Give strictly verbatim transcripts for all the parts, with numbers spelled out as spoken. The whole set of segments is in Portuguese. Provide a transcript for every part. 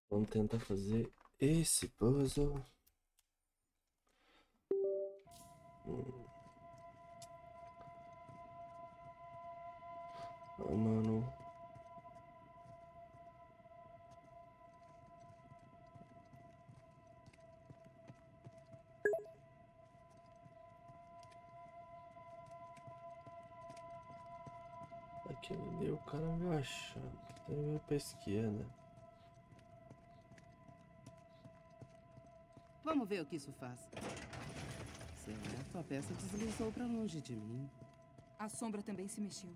Vamos tentar fazer esse puzzle. Hum. Ah, mano. Aquele ali o cara agachado. Tem que ver pra esquerda. Vamos ver o que isso faz. Certo, a peça deslizou pra longe de mim. A sombra também se mexeu.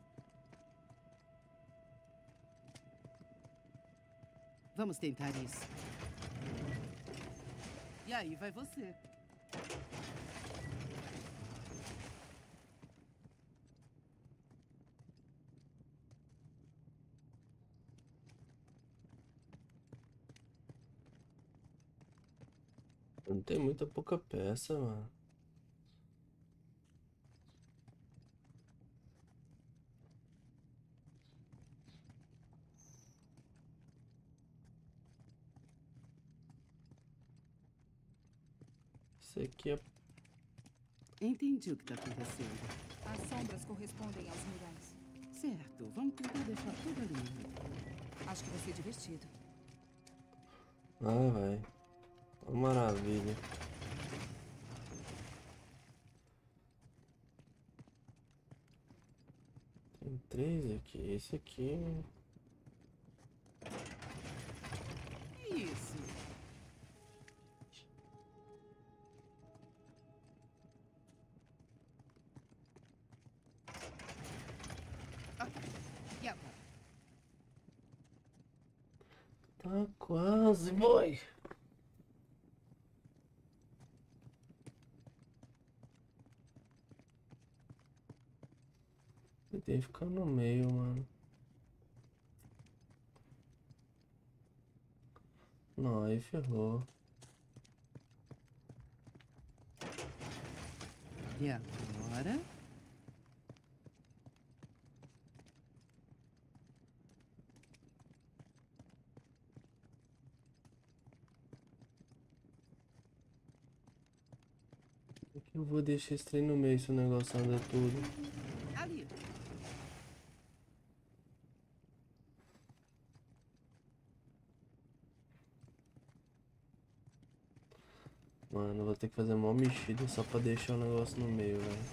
Vamos tentar isso. E aí vai você. Não tem muita pouca peça, mano. Isso aqui é. Entendi o que tá acontecendo. As sombras correspondem aos murais. Certo, vamos tentar deixar tudo alinhado. Acho que vai ser divertido. Ah, vai. Uma maravilha. Tem três aqui. Esse aqui. Que isso? Ok, e agora? Tá quase, boy. Tentei ficar no meio, mano. Não, aí ferrou. E agora? Por que eu vou deixar esse trem no meio se o negócio anda tudo? Ali. Mano, eu vou ter que fazer uma mexida só pra deixar o negócio no meio, velho.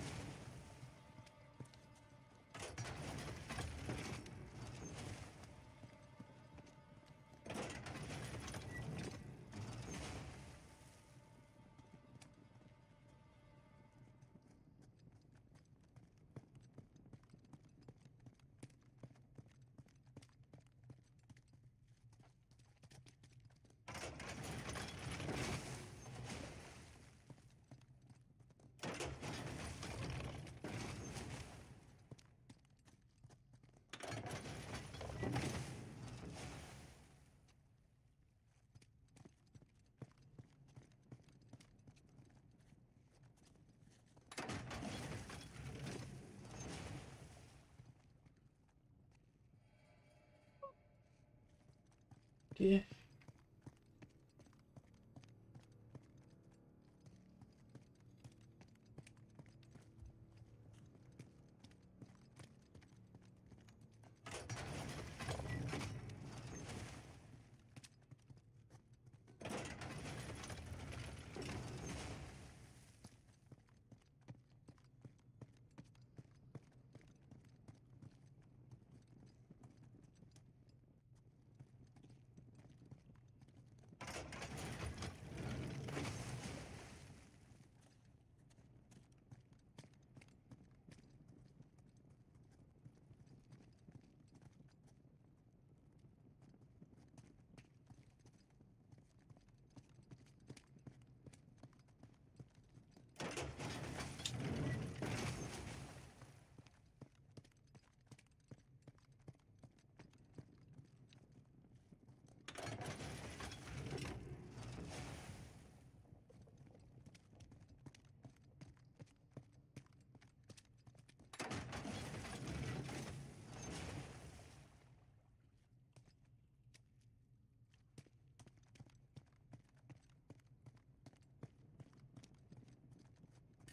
Que?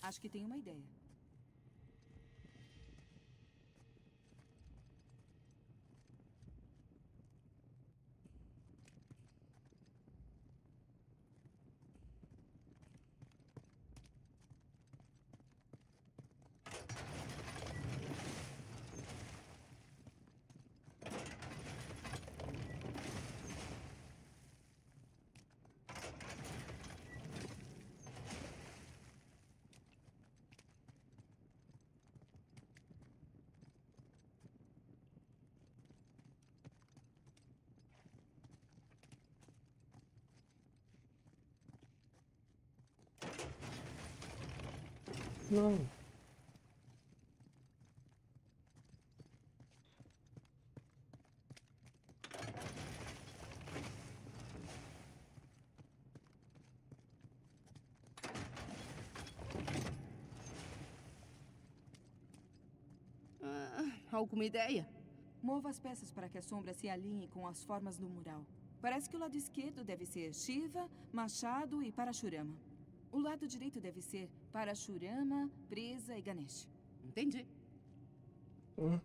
Acho que tenho uma ideia. Não. Ah, alguma ideia? Mova as peças para que a sombra se alinhe com as formas do mural. Parece que o lado esquerdo deve ser Shiva, Machado e Parashurama. O lado direito deve ser Parashurama, Presa e Ganesh. Entendi. Hã?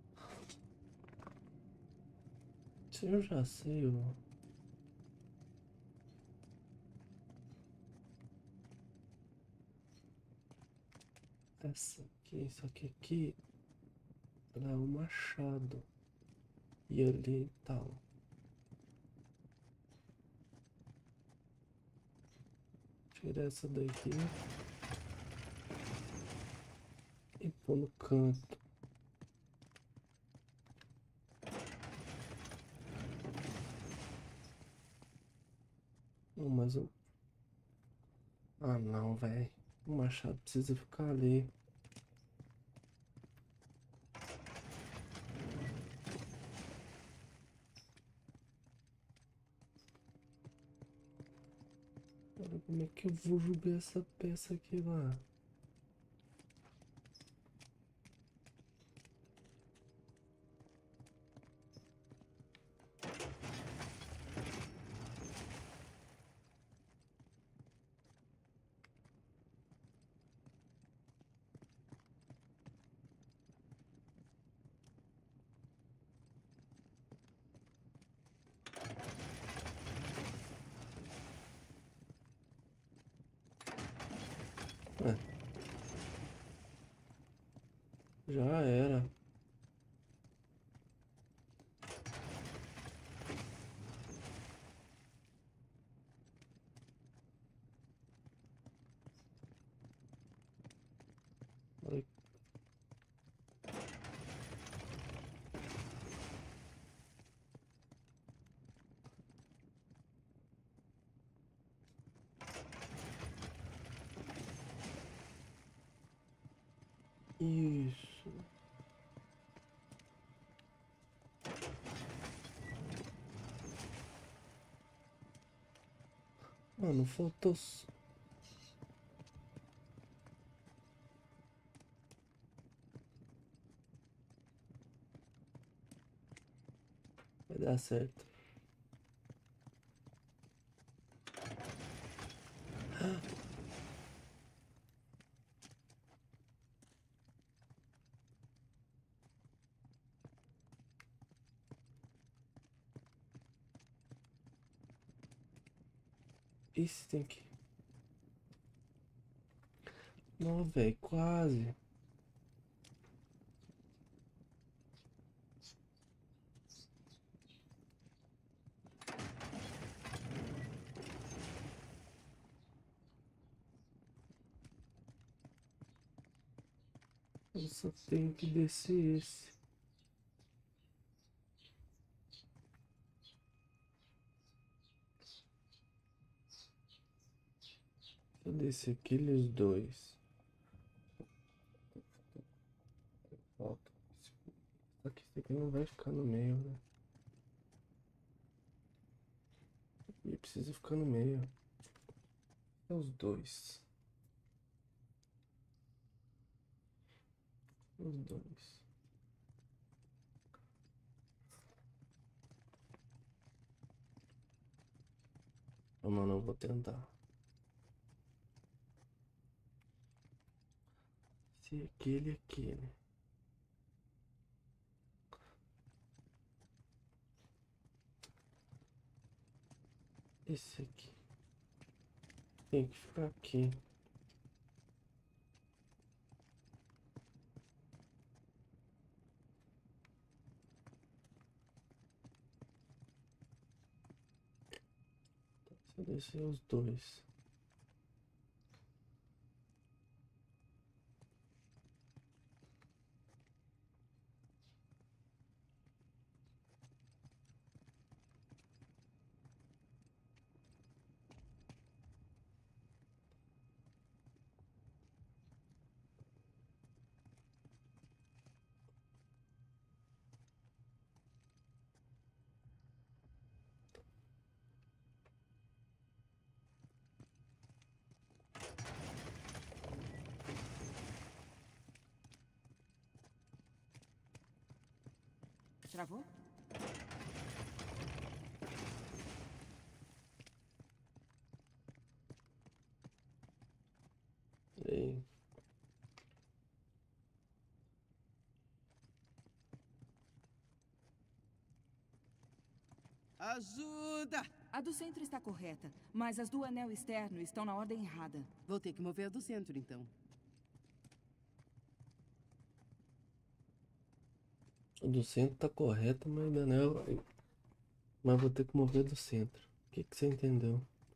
Se eu já sei, ó. Essa aqui, isso aqui aqui, ela é o machado. E ali tal. Tira essa daqui e pôr no canto. Não, mas eu... Ah não, velho. O machado precisa ficar ali. Agora como é que eu vou jogar essa peça aqui lá? É. Já era. Olha. Isso. Mano, faltou... s- Vai dar certo. Isso tem que... Não, velho, quase. Eu só tenho que descer esse. Eu descer aqueles dois. Falta. Só que esse aqui não vai ficar no meio, né? E precisa ficar no meio. É os dois. Os dois. Ah, mano, eu vou tentar. ser aquele aqui, né? Esse aqui tem que ficar aqui. Se eu descer os dois. Travou? E Ajuda! A do centro está correta, mas as do anel externo estão na ordem errada. Vou ter que mover a do centro, então. o do centro tá correto, mas ainda não é. Mas vou ter que mover do centro. O que que você entendeu?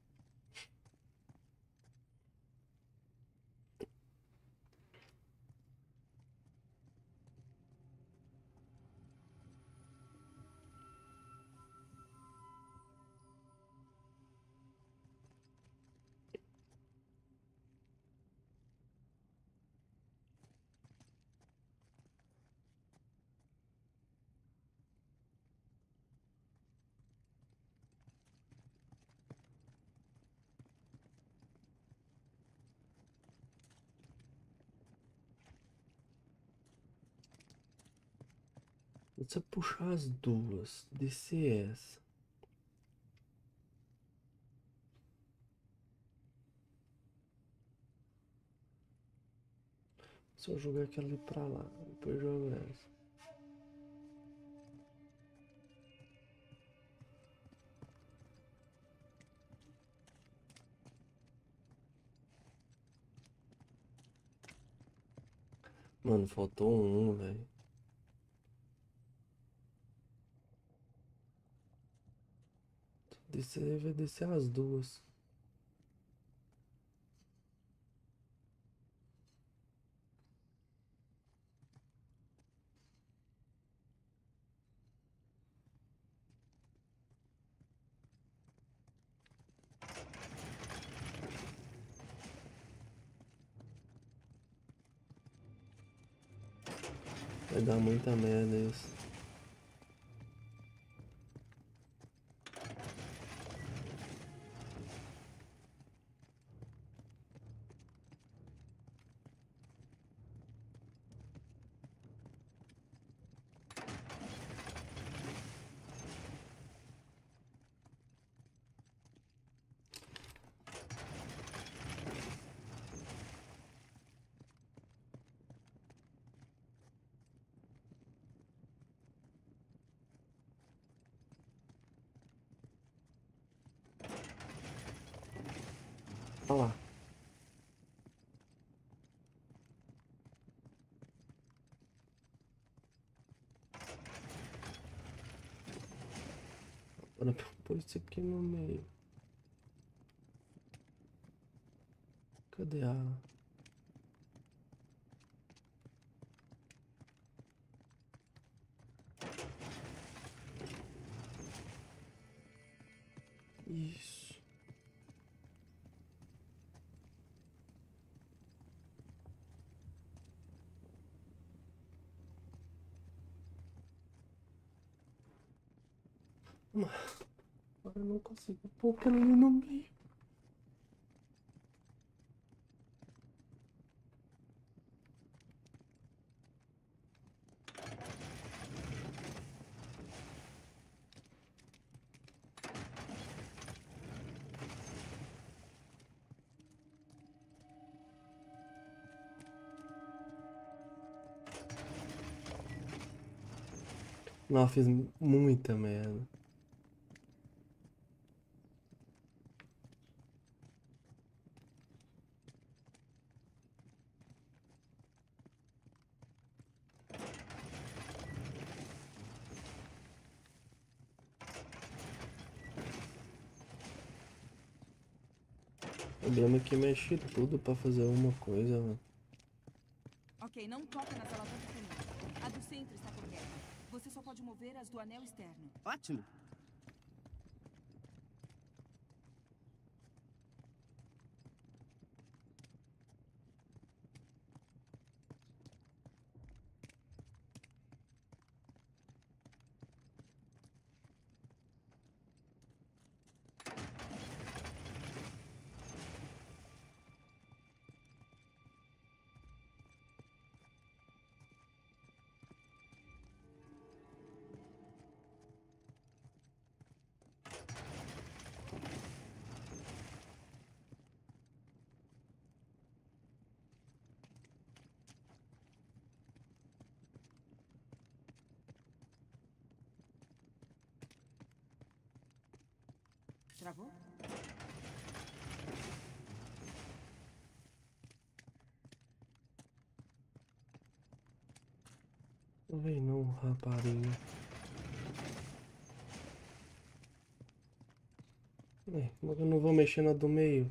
Se eu puxar as duas, descer essa. Se eu jogar aquela ali pra lá, depois jogo essa. Mano, faltou um, velho. Descer, vai descer as duas. Vai dar muita merda isso. Olha lá. Agora pôr isso aqui no meio. Cadê a... Isso. Agora eu não consigo pôr aquilo ali no meio. Não, fiz muita merda. O problema é que mexe tudo pra fazer uma coisa, mano. Ok, não toca nas alavancas do meio. A do centro está correta. Você só pode mover as do anel externo. Ótimo. Travou? Não vem não, rapariga. Ué, como é que eu não vou mexer na do meio?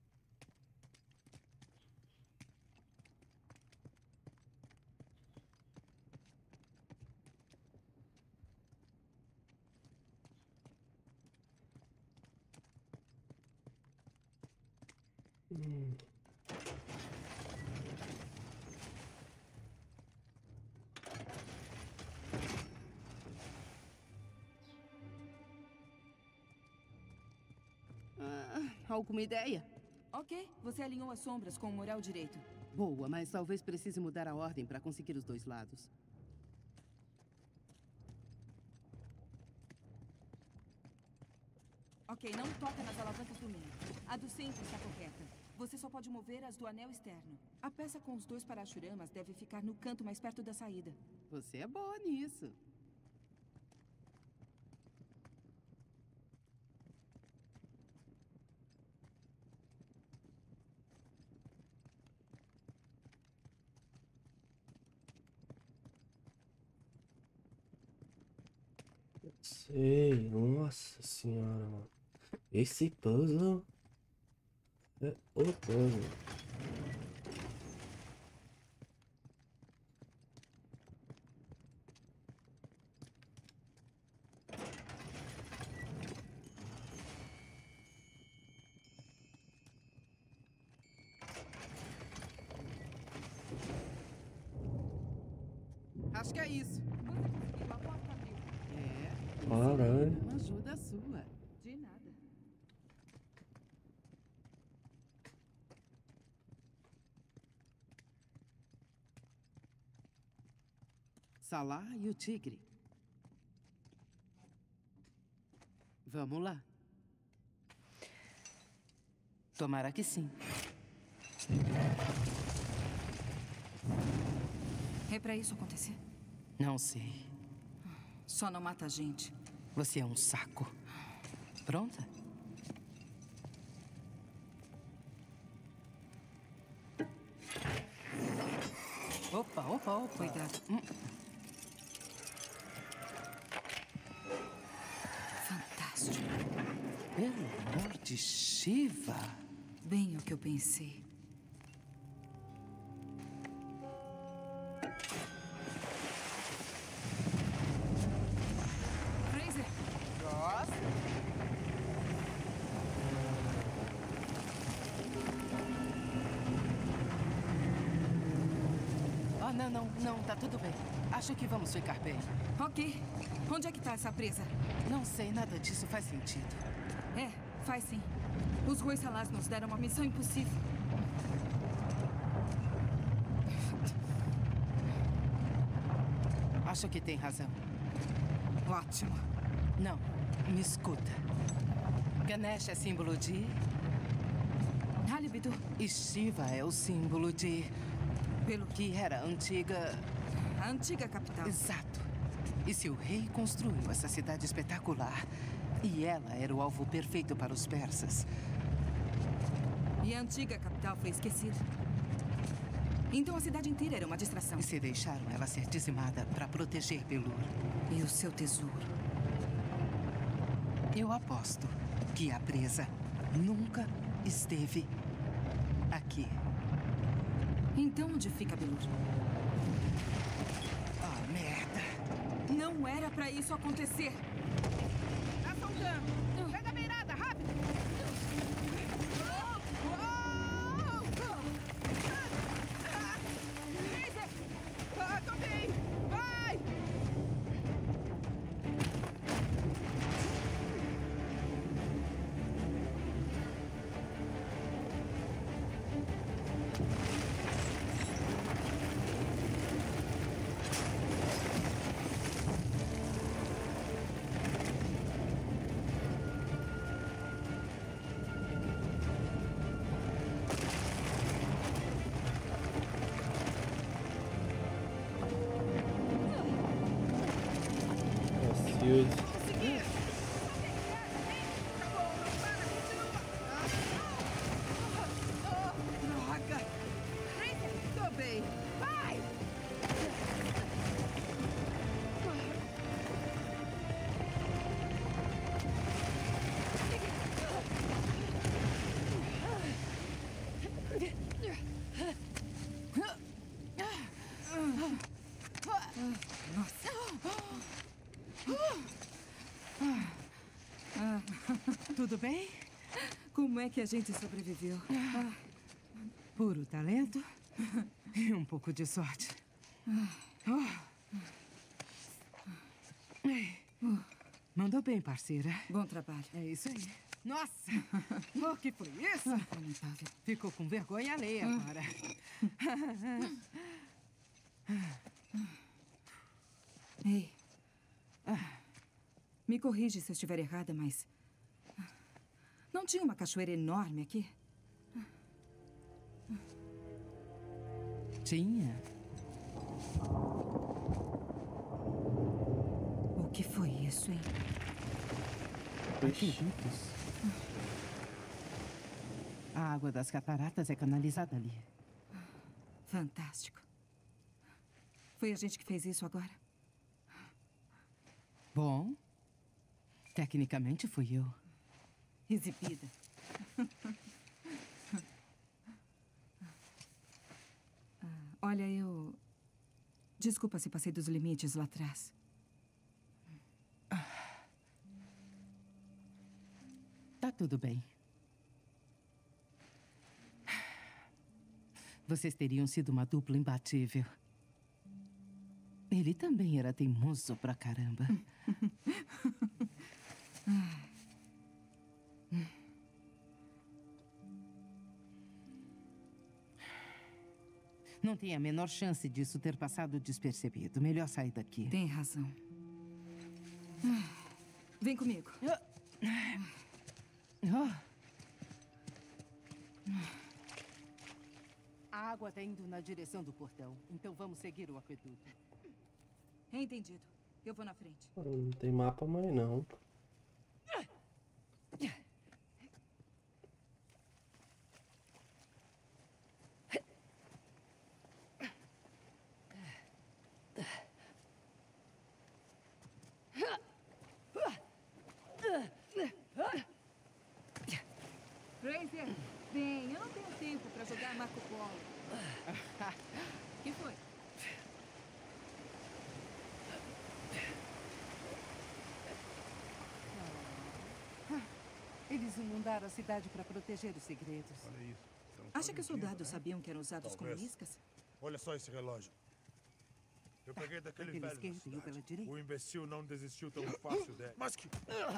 Hum. Ah, alguma ideia? Ok, você alinhou as sombras com o mural direito. Boa, mas talvez precise mudar a ordem para conseguir os dois lados. Ok, não toca nas alavancas do meio. A do centro está correta. Você só pode mover as do anel externo. A peça com os dois parachuramas deve ficar no canto mais perto da saída. Você é boa nisso. Sei, nossa senhora, mano. Esse puzzle é o puzzle. Acho que é isso. Você conseguiu, a porta abriu. É. Caralho. Uma ajuda sua. De nada. Salah e o tigre. Vamos lá. Tomara que sim. É pra isso acontecer? Não sei. Só não mata a gente. Você é um saco. Pronta? Opa, opa, opa. Cuidado. Hum. Fantástico. Pelo amor de Shiva. Bem o que eu pensei. Fraser! Ah, não, não, não, tá tudo bem. Acho que vamos ficar bem. Ok. Onde é que tá essa presa? Não sei, nada disso faz sentido. É, faz sim. Os Hoyssalas nos deram uma missão impossível. Acho que tem razão. Ótimo. Não, me escuta. Ganesh é símbolo de... Halibidu, E Shiva é o símbolo de... pelo que Que era a antiga... a antiga capital. Exato. E seu rei construiu essa cidade espetacular. E ela era o alvo perfeito para os persas. E a antiga capital foi esquecida. Então a cidade inteira era uma distração. E se deixaram ela ser dizimada para proteger Belur. E o seu tesouro? Eu aposto que a presa nunca esteve aqui. Então onde fica Belur? Oh, merda. Não era pra isso acontecer. Assaltando! Pega a beirada, rápido! Ah, tô bem! Vai! Cacildes. Consegui! Droga! Tô bem! Vai! Tudo bem? Como é que a gente sobreviveu? Puro talento e um pouco de sorte. Oh. Mandou bem, parceira. Bom trabalho. É isso aí. Nossa! O que foi isso? Lamentável. Ficou com vergonha alheia agora. Ei. Me corrige se eu estiver errada, mas... Não tinha uma cachoeira enorme aqui? Tinha. O que foi isso, hein? Peixitos. A água das cataratas é canalizada ali. Fantástico. Foi a gente que fez isso agora? Bom, tecnicamente fui eu. Exibida. Ah, olha, eu... Desculpa se passei dos limites lá atrás. Tá tudo bem. Vocês teriam sido uma dupla imbatível. Ele também era teimoso pra caramba. Não tem a menor chance disso ter passado despercebido. Melhor sair daqui. Tem razão. Vem comigo. Oh. A água está indo na direção do portão. Então vamos seguir o aqueduto. Entendido. Eu vou na frente. Não tem mapa mais não. Fraser, bem, eu não tenho tempo pra jogar Marco Polo. O que foi? Eles inundaram a cidade para proteger os segredos. Olha isso. Então, Acha que os faz sentido, soldados né? sabiam que eram usados como Talvez. iscas? Olha só esse relógio. Eu peguei daquele Pela velho na esquerda e eu cidade. pela direita. O imbecil não desistiu tão fácil dele. Mas que...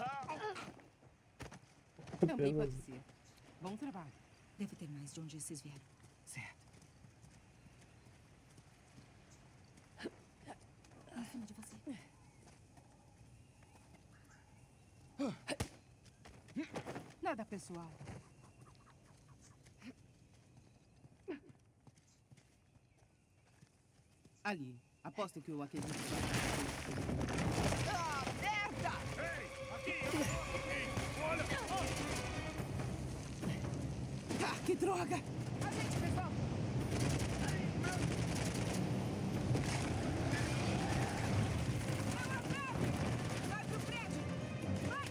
Também pode ser. Bom trabalho. Deve ter mais de onde esses vieram. Certo. Em cima de você. Nada pessoal. Ali. Aposto que o aquele... Ah, merda! Ei, aqui, aqui, olha! Ah, que droga! A gente resolve! Vai pro prédio! Vai!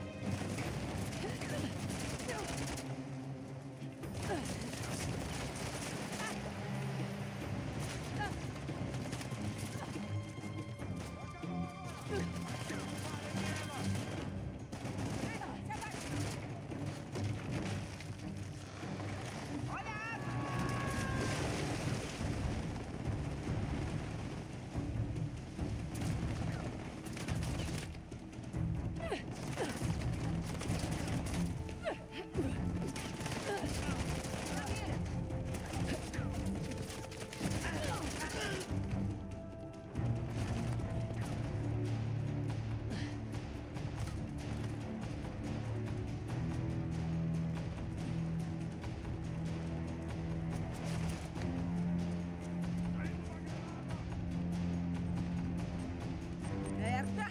Merda!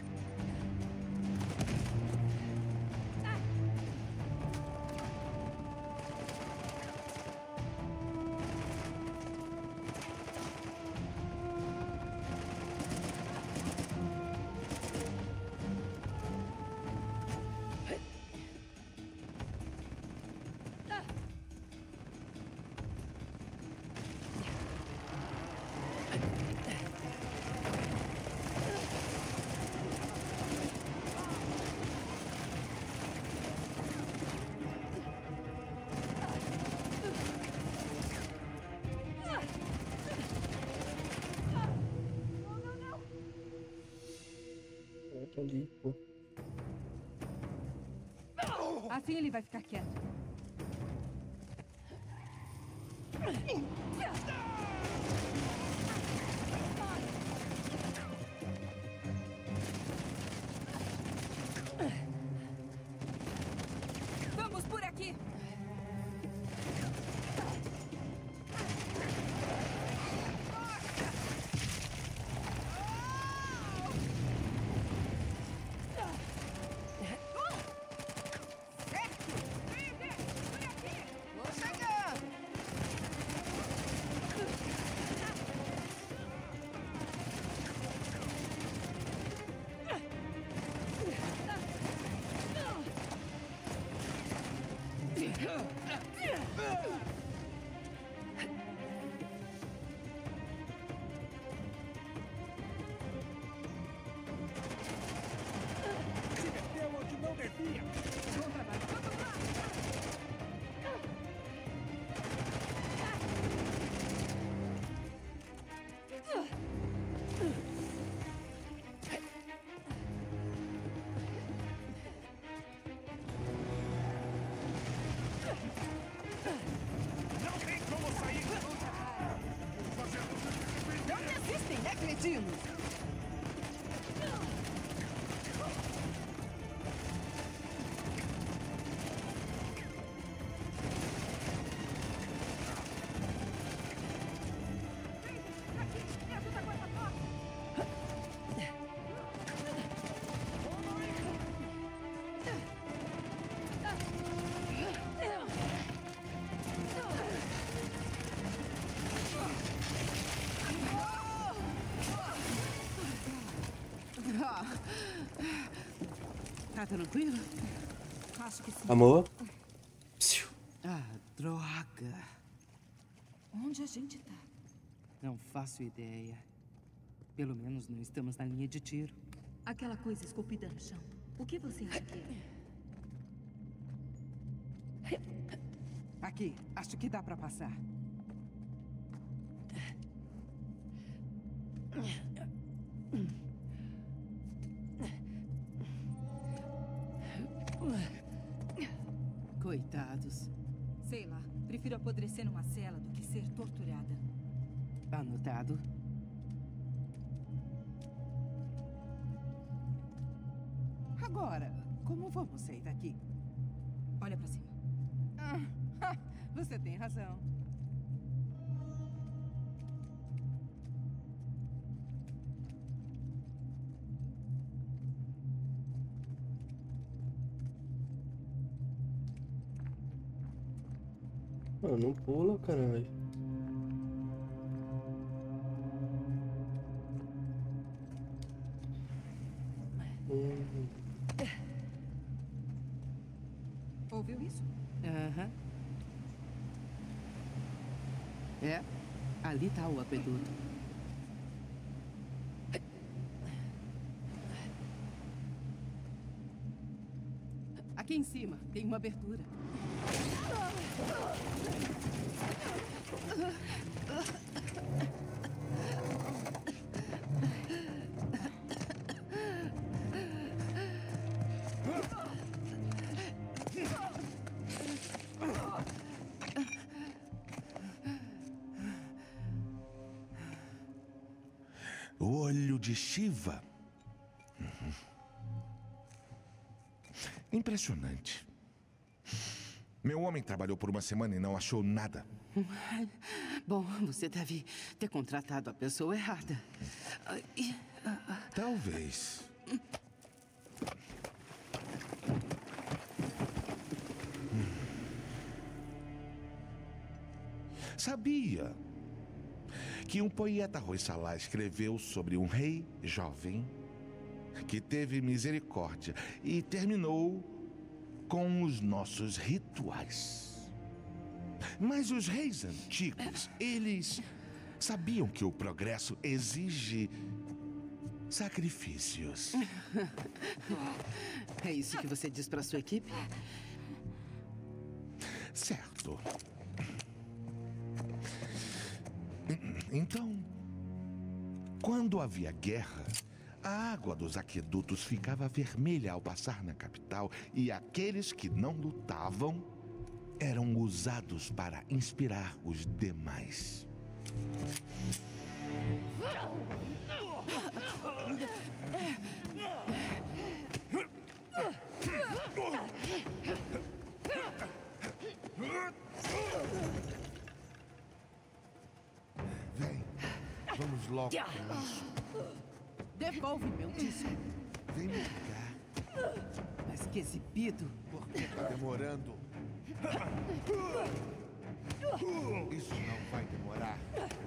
Volta ali, pô. Assim ele vai ficar quieto. Vamos por aqui! Vou chegando! Se meteu onde não devia! Bom trabalho. Vamos lá! Não tem como sair! Fazendo... Não desistem, né, cretinos? Aqui! Me ajuda com essa porta! Ah. Tá tranquilo? Acho que sim. Amor. Psiu. Ah, droga. Onde a gente tá? Não faço ideia. Pelo menos não estamos na linha de tiro. Aquela coisa esculpida no chão. O que você acha que é? Aqui, acho que dá pra passar. Coitados. Sei lá. Prefiro apodrecer numa cela do que ser torturada. Anotado. Agora, como vamos sair daqui? Olha pra cima. Ah, você tem razão. Ah, não pula, caralho. Hum. Ouviu isso? Aham. É, ali tá o aqueduto. Aqui em cima tem uma abertura. O olho de Shiva. Uhum. Impressionante. Meu homem trabalhou por uma semana e não achou nada. Bom, você deve ter contratado a pessoa errada. Talvez. Sabia que um poeta Hoysala escreveu sobre um rei jovem que teve misericórdia e terminou com os nossos rituais. Mas os reis antigos, eles sabiam que o progresso exige sacrifícios. É isso que você diz para sua equipe? Certo. Então, quando havia guerra, a água dos aquedutos ficava vermelha ao passar na capital e aqueles que não lutavam eram usados para inspirar os demais. Vem, vamos logo com isso. Devolve meu disco. Vem me cá. Mas que exibido. Por que tá demorando? Isso não vai demorar.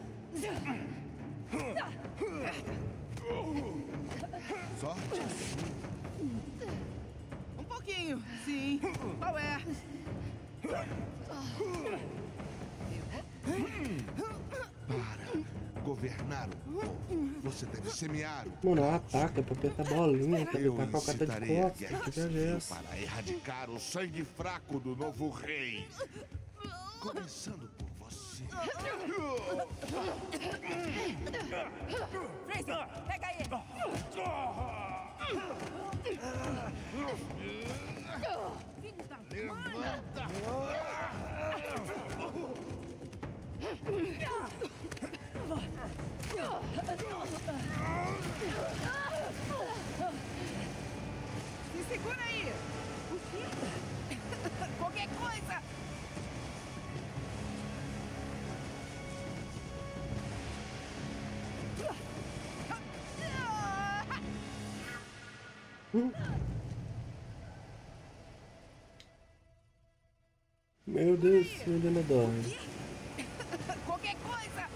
Sorte. Um pouquinho, sim. Qual é? Para governar o povo, você deve semear o Mano, ela ataca pra apertar a bolinha, pra Eu apertar o cara de incitarei a costas. guerra Que viagem é civil essa? para erradicar o sangue fraco do novo rei. Começando por você. Fraser, pega ele! Filho da Se segura aí! O quê? Qualquer coisa! Meu Deus, meu Demodoro. Qualquer coisa!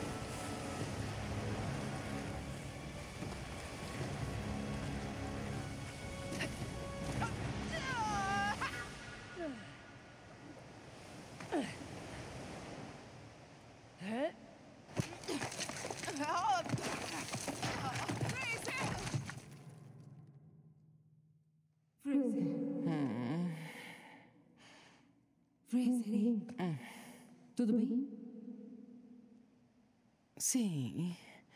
Fraser, tudo bem? Sim.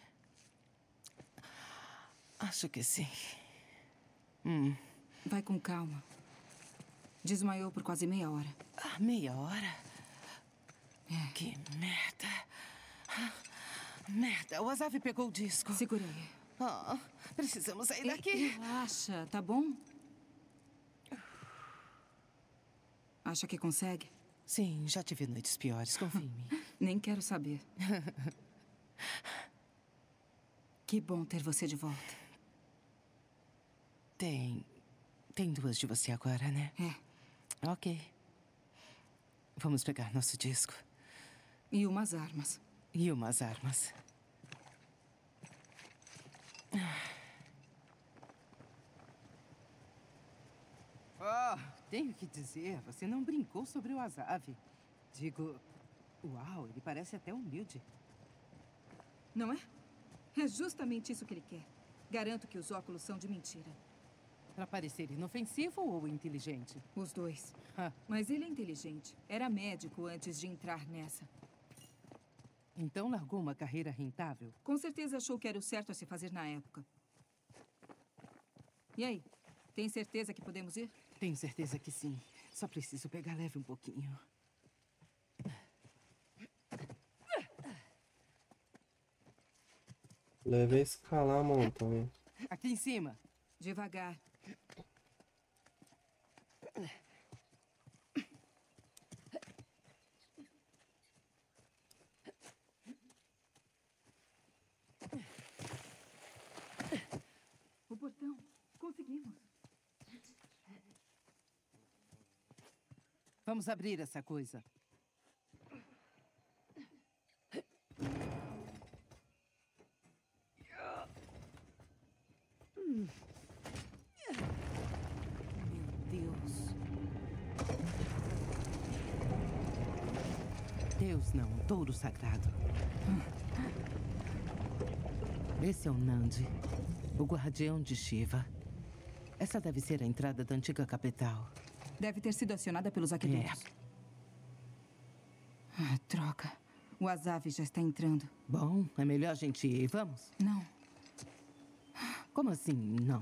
Acho que sim. Hum. Vai com calma. Desmaiou por quase meia hora. Ah, meia hora? É. Que merda. Ah, merda, o Azav pegou o disco. Segura aí. Ah, precisamos sair E- daqui. Relaxa, tá bom? Acha que consegue? Sim, já tive noites piores, confia em mim. Nem quero saber. Que bom ter você de volta. Tem... Tem duas de você agora, né? É. Ok. Vamos pegar nosso disco. E umas armas. E umas armas. Oh, tenho que dizer, você não brincou sobre o Azav. Digo, uau, ele parece até humilde. Não é? É justamente isso que ele quer. Garanto que os óculos são de mentira. Pra parecer inofensivo ou inteligente? Os dois. Ah. Mas ele é inteligente. Era médico antes de entrar nessa. Então largou uma carreira rentável? Com certeza achou que era o certo a se fazer na época. E aí? Tem certeza que podemos ir? Tenho certeza que sim. Só preciso pegar leve um pouquinho. Leve a escalar a montanha. Aqui em cima. Devagar. O portão. Conseguimos. Vamos abrir essa coisa. Meu Deus. Deus não, um touro sagrado. Esse é o Nandi, o guardião de Shiva. Essa deve ser a entrada da antiga capital. Deve ter sido acionada pelos aquedutos. É. Ah, troca. O Azav já está entrando. Bom, é melhor a gente ir. Vamos? Não. Como assim, não?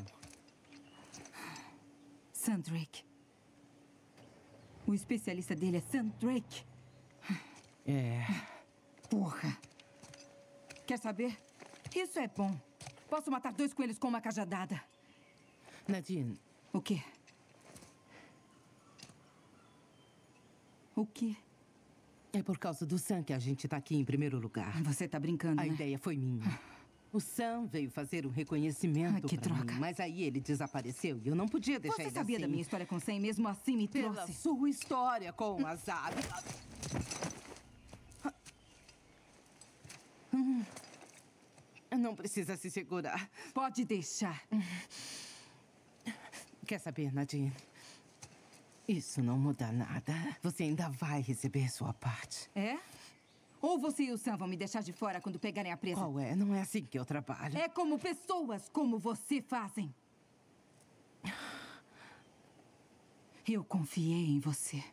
Sandrake. O especialista dele é Sandrake. É. Porra. Quer saber? Isso é bom. Posso matar dois coelhos com uma cajadada. Nadine. O quê? O quê? É por causa do Sam que a gente tá aqui em primeiro lugar. Você tá brincando, A né? ideia foi minha. O Sam veio fazer um reconhecimento Ah, que pra droga. mim, mas aí ele desapareceu e eu não podia deixar Você ele sabia assim. da minha história com Sam e mesmo assim me Pela trouxe. sua história com o Azav. Hum. Não precisa se segurar. Pode deixar. Quer saber, Nadine? Isso não muda nada. Você ainda vai receber sua parte. É? Ou você e o Sam vão me deixar de fora quando pegarem a presa? Qual é? Não é assim que eu trabalho. É como pessoas como você fazem. Eu confiei em você.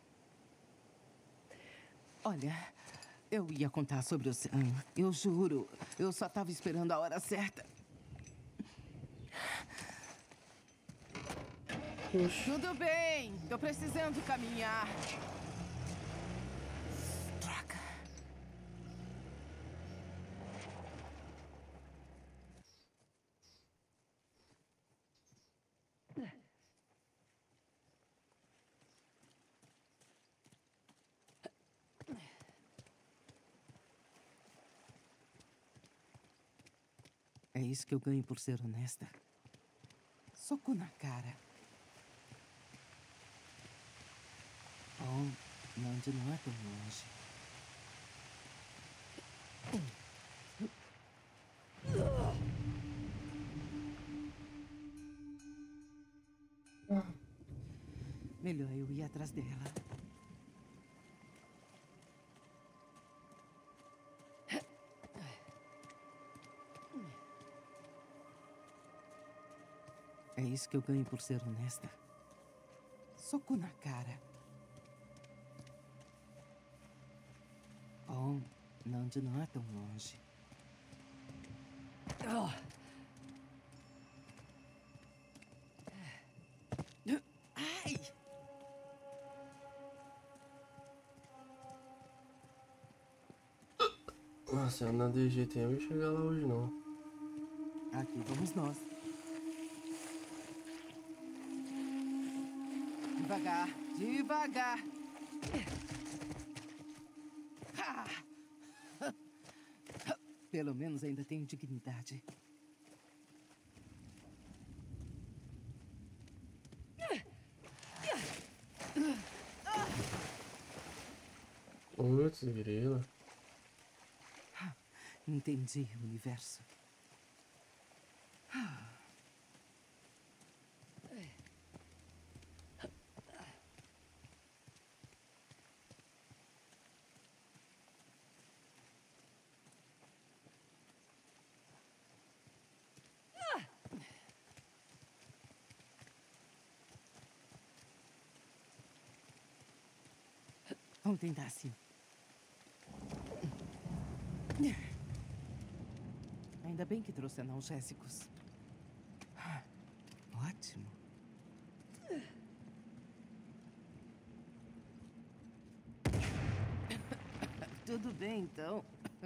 Olha, eu ia contar sobre o Sam. Eu juro. Eu só estava esperando a hora certa. Puxa. Tudo bem. Tô precisando caminhar. Droga. É isso que eu ganho por ser honesta. Soco na cara. Oh, Nandi não é tão longe. Melhor eu ir atrás dela. É isso que eu ganho por ser honesta. Soco na cara. Oh, Nandi não é tão longe. Oh. Ai! Nossa, andando de jeito aí, eu vou chegar lá hoje não. Aqui vamos nós. Devagar, devagar. Pelo menos ainda tenho dignidade. Putz, grila. Entendi, universo. Vamos tentar assim. Ainda bem que trouxe analgésicos. Ótimo. Tudo bem, então.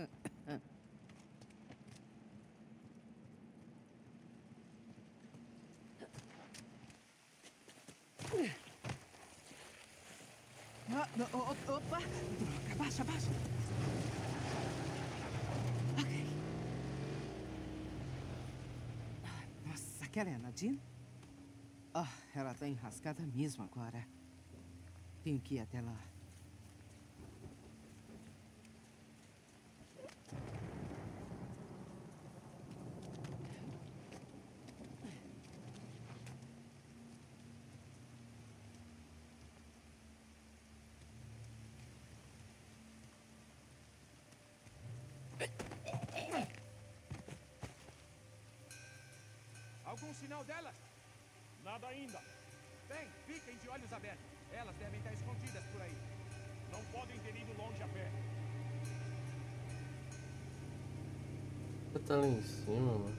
Ah, no, o- opa! Droga, baixa, baixa. Ok. Nossa, aquela é a Nadine? Ah, ela tá enrascada mesmo agora. Tenho que ir até lá. Algum sinal delas? Nada ainda. Bem, fiquem de olhos abertos. Elas devem estar escondidas por aí. Não podem ter ido longe a pé. Tá lá em cima, mano.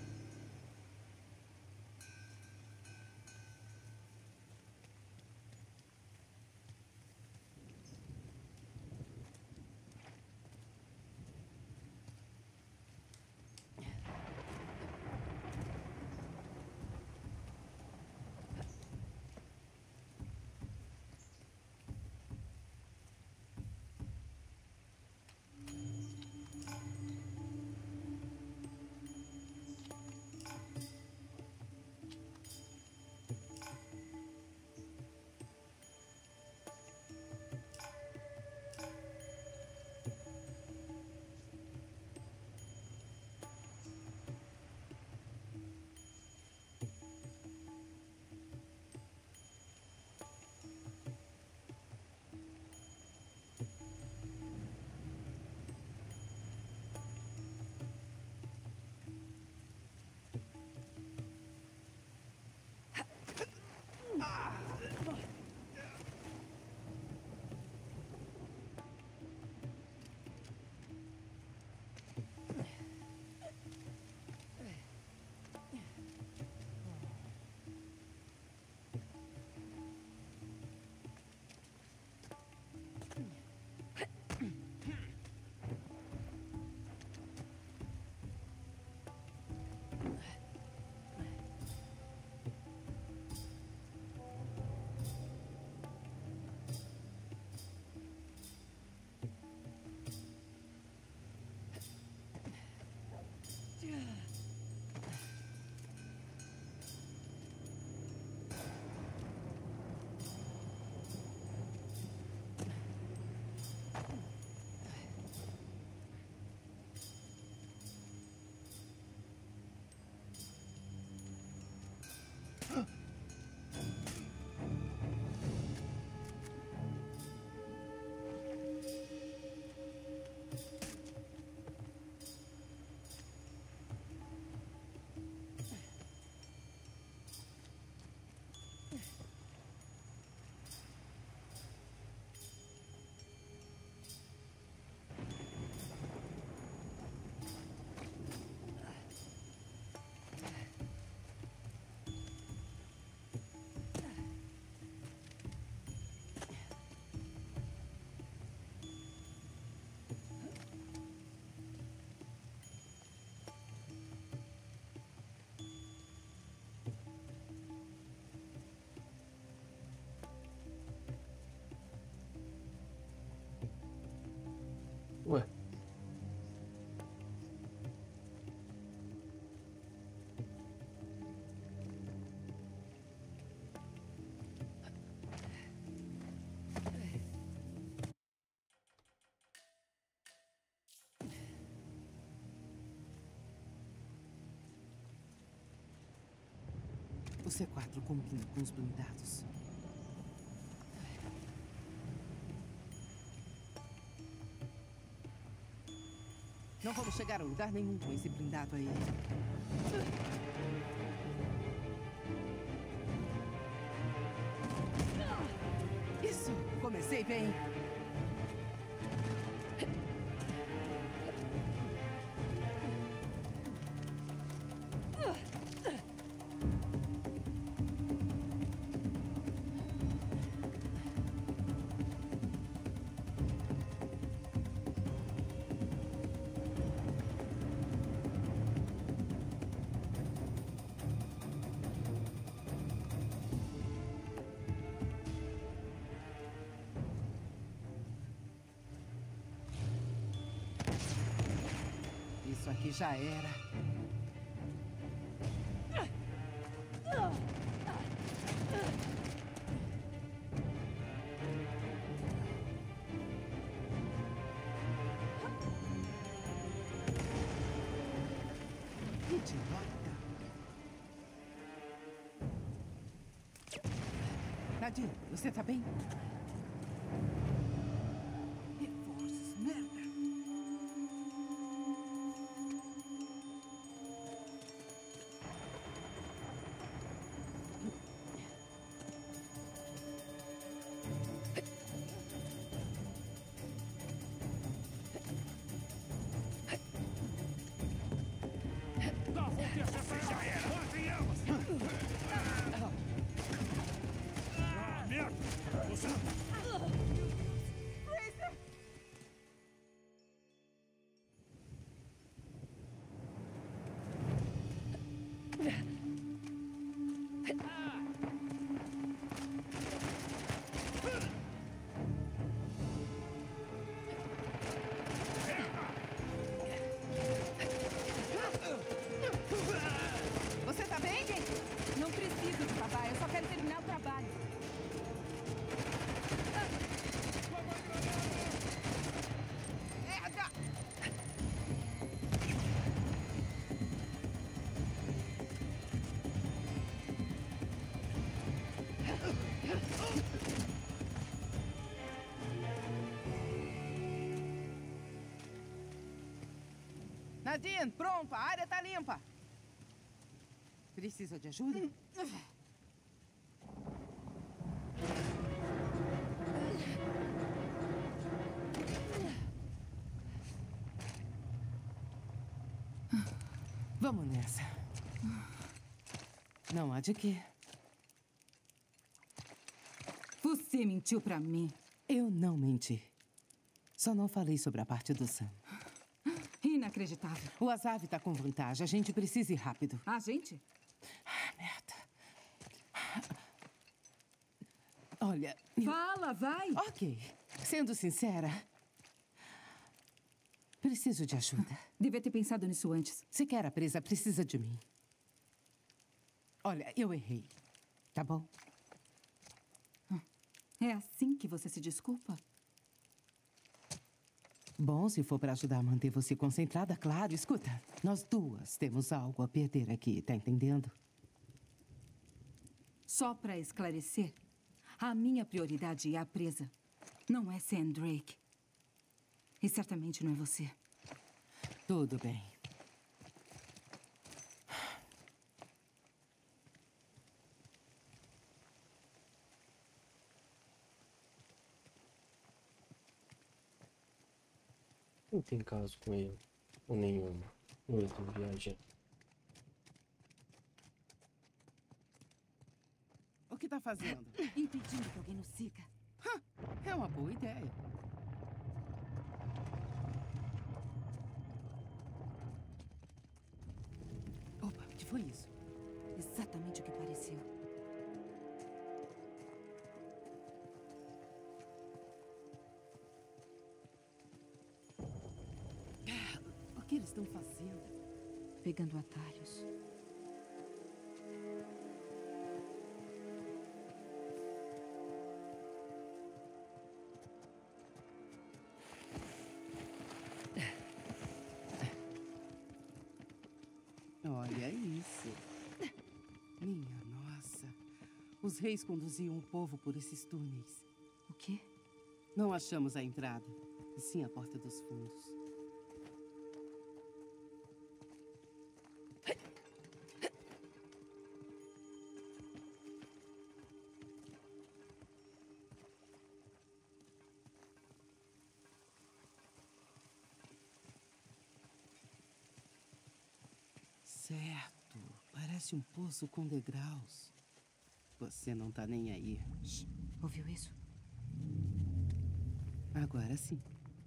Ué. O C quatro combina com os blindados. Não vamos chegar a lugar nenhum com esse blindado aí. Isso! Comecei bem. Isso aqui já era. Idiota. Nadine, você tá bem? Reforços, merda. Dá, volte a essa já era! Matem elas! Ah, merda! Você... Você tá bem, gente? Não preciso de babá, eu só quero terminar o trabalho. Merda! Nadine, pronto, a área tá limpa. Precisa de ajuda? Vamos nessa. Não há de quê. Você mentiu pra mim. Eu não menti. Só não falei sobre a parte do Sam. Inacreditável. O Azav tá com vantagem. A gente precisa ir rápido. A gente? Ah, merda. Olha... Fala, vai. Ok. Sendo sincera... Preciso de ajuda. Devia ter pensado nisso antes. Se quer a presa, precisa de mim. Olha, eu errei. Tá bom? É assim que você se desculpa? Bom, se for para ajudar a manter você concentrada, claro. Escuta, nós duas temos algo a perder aqui, tá entendendo? Só pra esclarecer, a minha prioridade é a presa. Não é Sam Drake. E certamente não é você. Tudo bem. Não tem caso com ele. Ou nenhuma. No último viagem. O que tá fazendo? Impedindo que alguém nos siga. É uma boa ideia. Opa, o que foi isso? Exatamente o que pareceu. O que eles estão fazendo? Pegando atalhos. Olha isso. Minha nossa. Os reis conduziam o povo por esses túneis. O quê? Não achamos a entrada, e sim a porta dos fundos. Certo. Parece um poço com degraus. Você não tá nem aí. Shhh. Ouviu isso? Agora sim.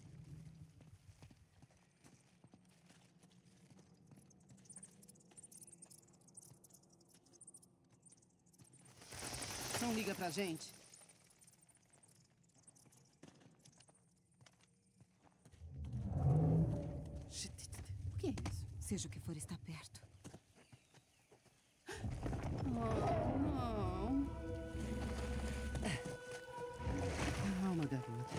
Não liga pra gente. O que é isso? Seja o que for, está perto. Oh, não. Calma, garota.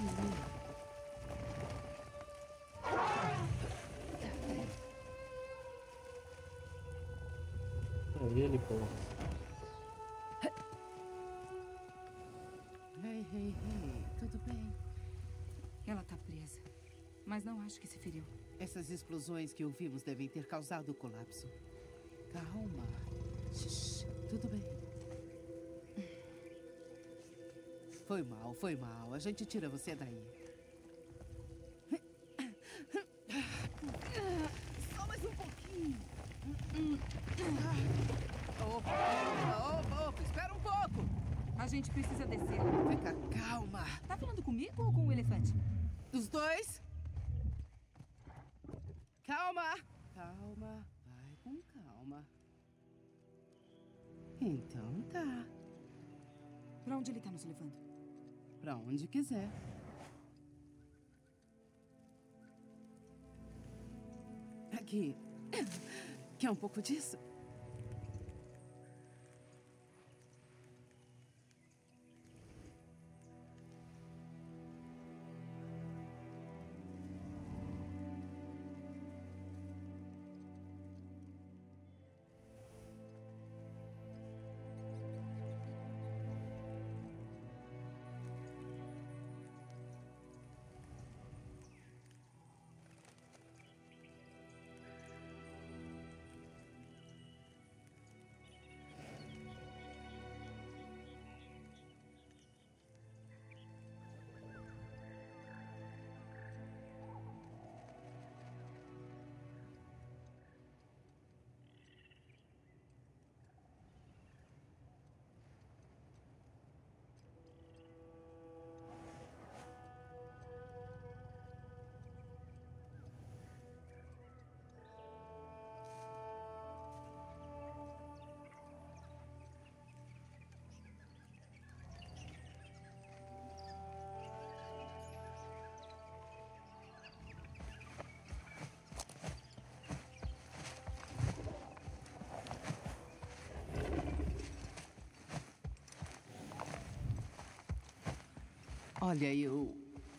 É ele, pô. Ei, ei, ei. Tudo bem? Ela tá presa. Mas não acho que se feriu. Essas explosões que ouvimos devem ter causado o colapso. Calma. Shhh, tudo bem. Foi mal, foi mal. A gente tira você daí. Só mais um pouquinho. Opa, opa, opa, opa. Espera um pouco. A gente precisa descer. Fica calma. Tá falando comigo ou com o elefante? Os dois. Calma. Calma. Vai com calma. Então tá. Pra onde ele tá nos levando? Pra onde quiser. Aqui. Quer um pouco disso? Olha, eu...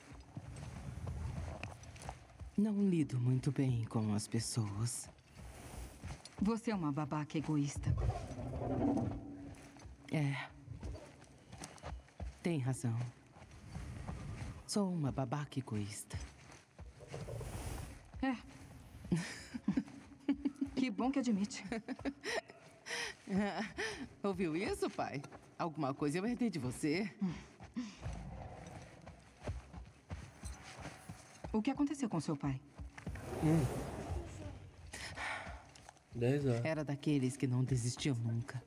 não lido muito bem com as pessoas. Você é uma babaca egoísta. É. Tem razão. Sou uma babaca egoísta. É. Que bom que admite. Ouviu isso, pai? Alguma coisa eu herdei de você. O que aconteceu com seu pai? Hum. Dez anos. Era daqueles que não desistiam nunca.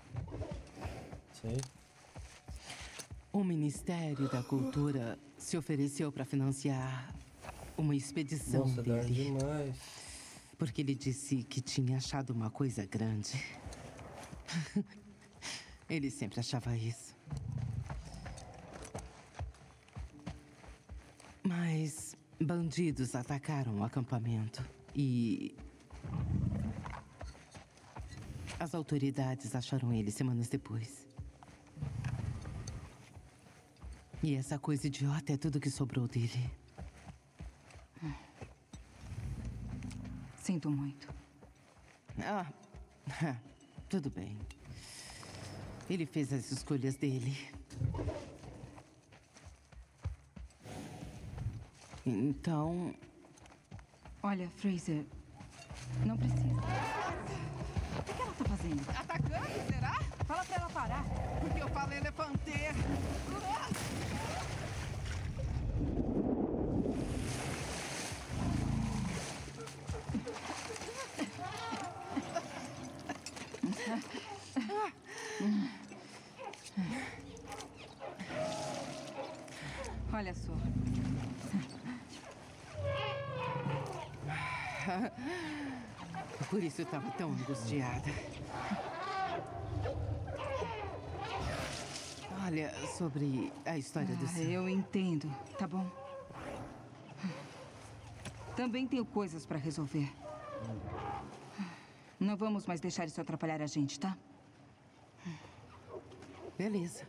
Sei. O Ministério da Cultura se ofereceu para financiar uma expedição Nossa, dá dele. demais. Porque ele disse que tinha achado uma coisa grande. Ele sempre achava isso. Mas bandidos atacaram o acampamento e... as autoridades acharam ele semanas depois. E essa coisa idiota é tudo que sobrou dele. Sinto muito. Ah, tudo bem. Ele fez as escolhas dele. Então... Olha, Fraser, não precisa. O que ela tá fazendo? Atacando, será? Fala pra ela parar. Porque eu falo elefanteiro. Olha só. Por isso eu estava tão angustiada. Olha, sobre a história do Ah, céu. eu entendo, tá bom? Também tenho coisas pra resolver. Não vamos mais deixar isso atrapalhar a gente, tá? Beleza.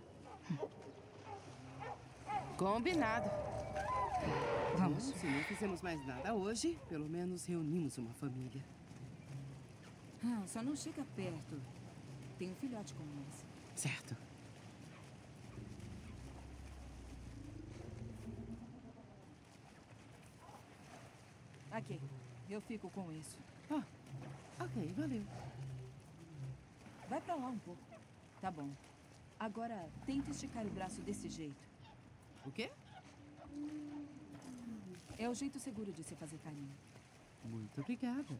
Combinado. Vamos. Se não fizemos mais nada hoje, pelo menos reunimos uma família. Ah, só não chega perto. Tem um filhote com nós. Certo. Aqui, eu fico com isso. Ah, ok, valeu. Vai pra lá um pouco. Tá bom. Agora, tenta esticar o braço desse jeito. O quê? É o jeito seguro de se fazer carinho. Muito obrigada.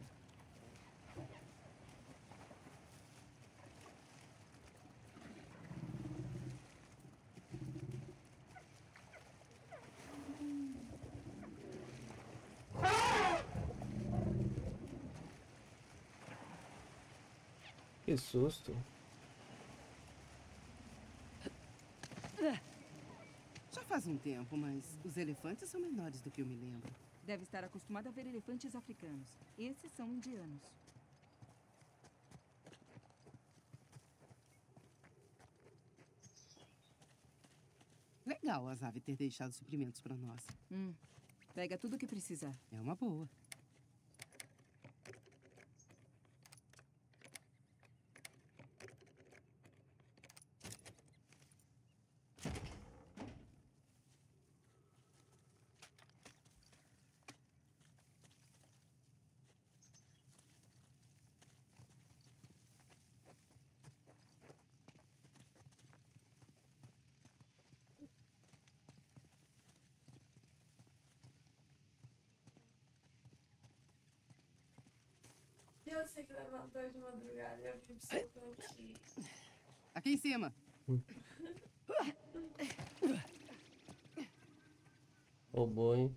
Que susto. Já faz um tempo, mas os elefantes são menores do que eu me lembro. Deve estar acostumado a ver elefantes africanos. Esses são indianos. Legal a Zavi ter deixado suprimentos para nós. Hum, pega tudo o que precisar. É uma boa. Eu sei que levantou de madrugada e eu vim soltando aqui. Aqui em cima. Ô boi.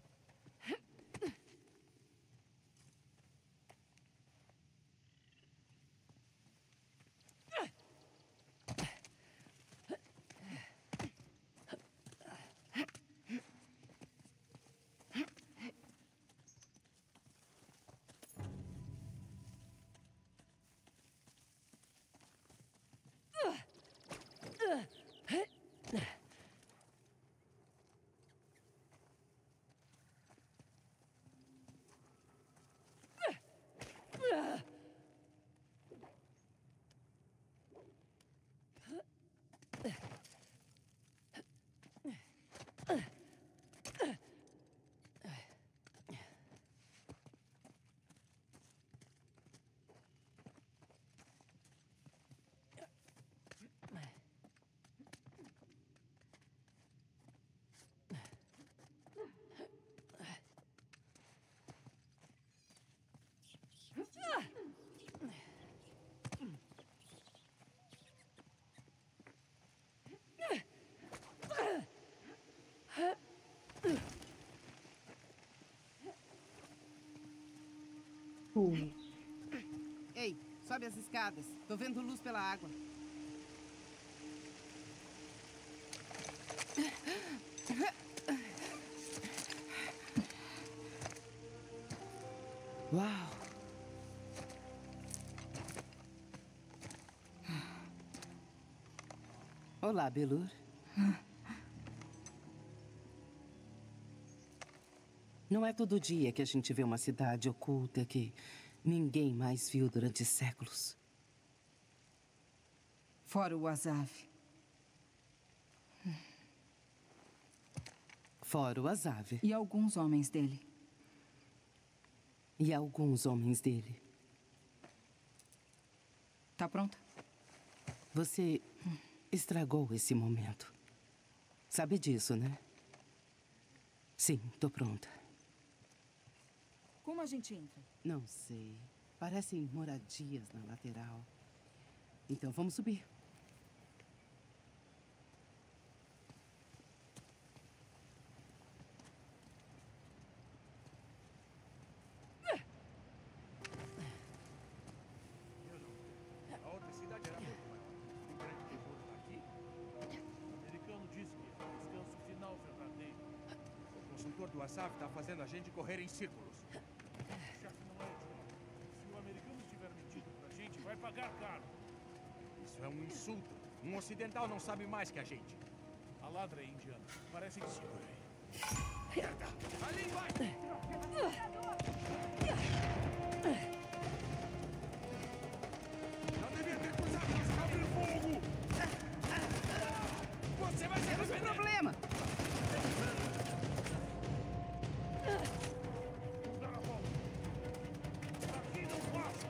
Ui. Ei, sobe as escadas. Tô vendo luz pela água. Uau! Olá, Belur. Não é todo dia que a gente vê uma cidade oculta que ninguém mais viu durante séculos. Fora o Azav. Fora o Azav. E alguns homens dele. E alguns homens dele. Tá pronta? Você estragou esse momento. Sabe disso, né? Sim, tô pronta. Como a gente entra? Não sei. Parecem moradias na lateral. Então vamos subir. A outra cidade era muito maior. O grande tesouro tá aqui. O americano disse que é o descanso final verdadeiro. O consultor do Asav tá fazendo a gente correr em círculos. Chefe, não é idiota. Se o americano estiver mentindo pra gente, vai pagar caro. Isso é um insulto. Um ocidental não sabe mais que a gente. A ladra é indiana. Parece que segura aí. Merda! Ali embaixo! Não devia ter cruzado esse cabelo fogo! Você vai se Temos um arrepender! problema! Dá a volta. Aqui não passa.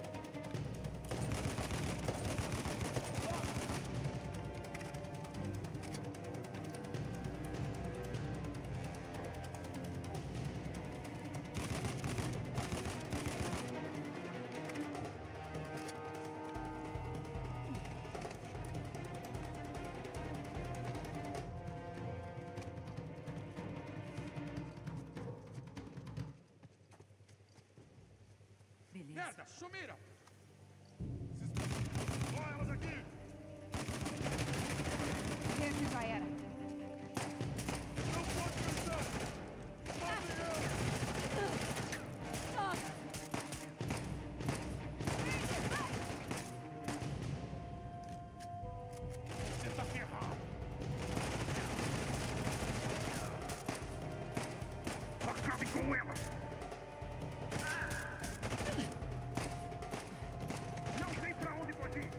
Beleza. Merda! Sumiram! Ó elas aqui. Esse já era. Não pode pensar. Você tá ferrado. Acabe com elas! Não sei pra onde pode ir!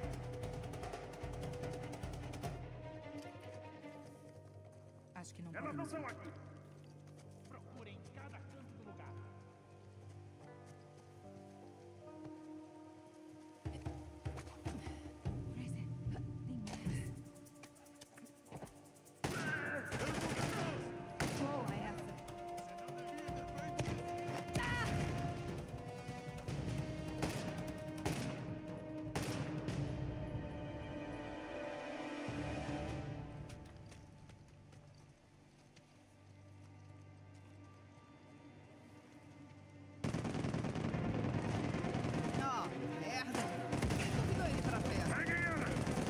Acho que não Elas não podemos. estão aqui! Procurem em cada canto do lugar. Fraser, tem mais. Boa essa. Ó, merda! Convidou ele pra festa. Peguem ela!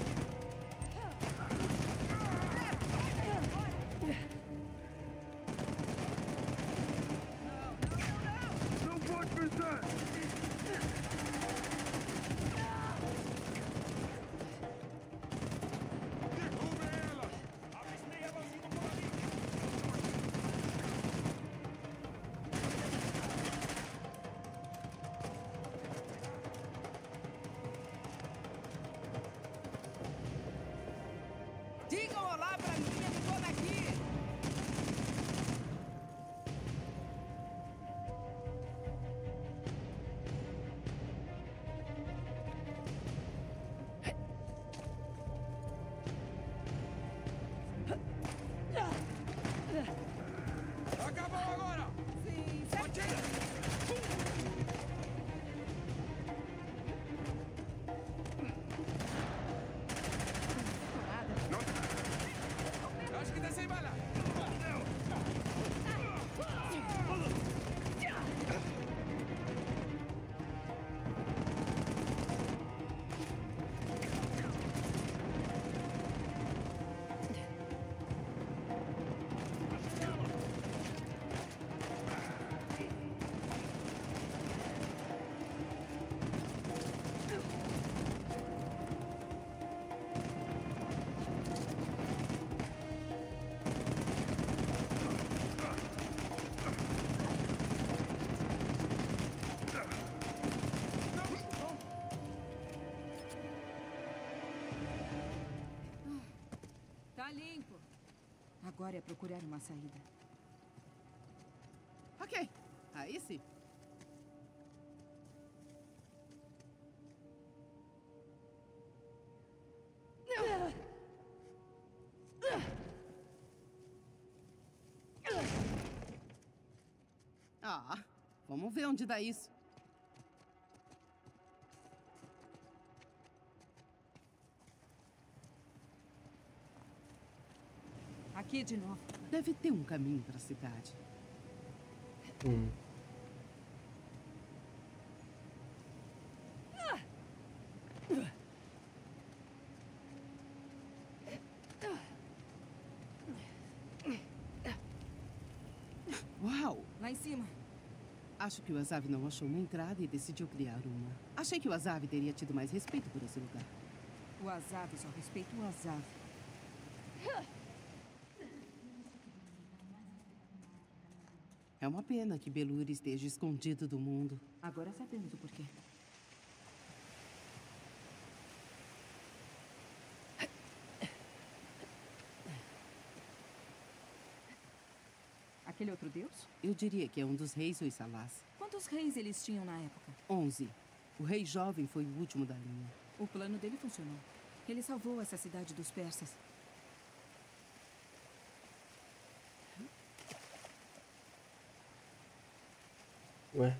Não pode pensar! Derrube ela! Avistei elas indo por ali. Digam olá pra minha amigona aqui! é procurar uma saída. Ok, aí sim. Ah, vamos ver onde dá isso. Aqui de novo. Deve ter um caminho para a cidade. Hum. Uau! Lá em cima. Acho que o Azav não achou uma entrada e decidiu criar uma. Achei que o Azav teria tido mais respeito por esse lugar. O Azav só respeita o Azav. É uma pena que Belur esteja escondido do mundo. Agora sabemos o porquê. Aquele outro deus? Eu diria que é um dos reis Hoyssalas. Quantos reis eles tinham na época? Onze. O rei jovem foi o último da linha. O plano dele funcionou. Ele salvou essa cidade dos persas. Ué?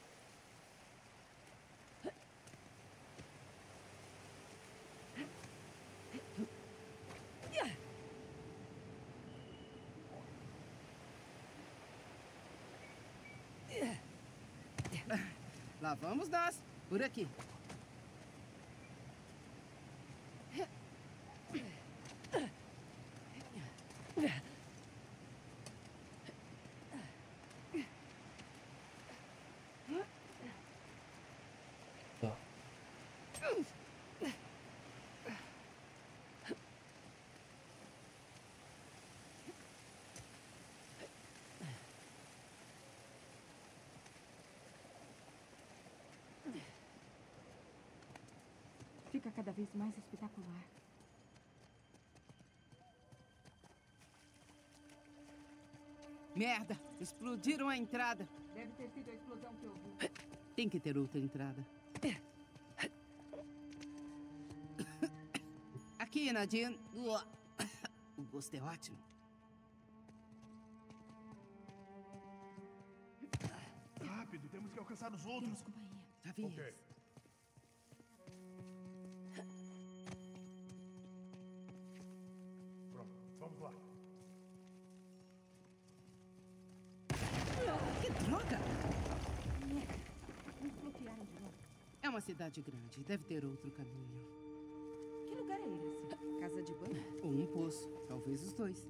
Lá vamos nós. Por aqui. Tá. Fica cada vez mais espetacular. Merda! Explodiram a entrada. Deve ter sido a explosão que eu vi. Tem que ter outra entrada. Aqui, Nadine. O gosto é ótimo. Rápido, temos que alcançar os outros. Temos companhia. Já vi Ok. eles. Pronto, vamos lá. Que droga! Nos bloquearam de novo. É uma cidade grande. Deve ter outro caminho. Que lugar é esse? Casa de banho? Ou um poço. Talvez os dois.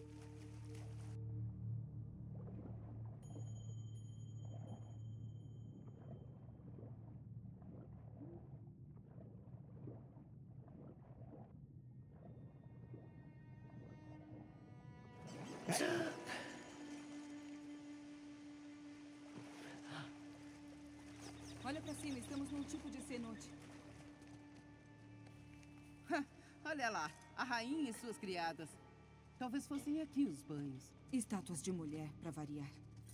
Olha pra cima, estamos num tipo de cenote. Olha lá, a rainha e suas criadas. Talvez fossem aqui os banhos. Estátuas de mulher, pra variar.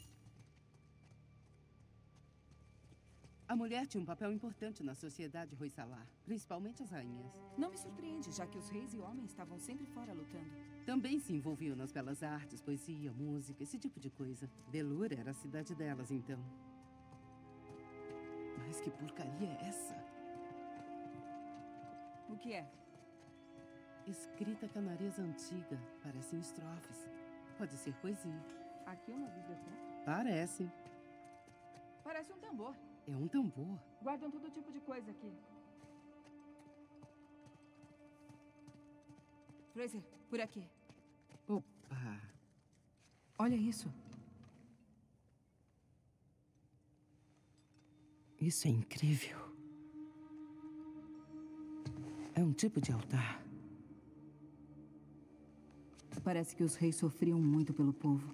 A mulher tinha um papel importante na sociedade Hoyssalar, principalmente as rainhas. Não me surpreende, já que os reis e homens estavam sempre fora lutando. Também se envolviam nas belas artes, poesia, música, esse tipo de coisa. Belur era a cidade delas, então. Mas que porcaria é essa? O que é? Escrita canaresa antiga. Parecem estrofes. Pode ser poesia. Aqui é uma biblioteca? Parece. Parece um tambor. É um tambor. Guardam todo tipo de coisa aqui. Fraser, por aqui. Opa! Olha isso. Isso é incrível. É um tipo de altar. Parece que os reis sofriam muito pelo povo.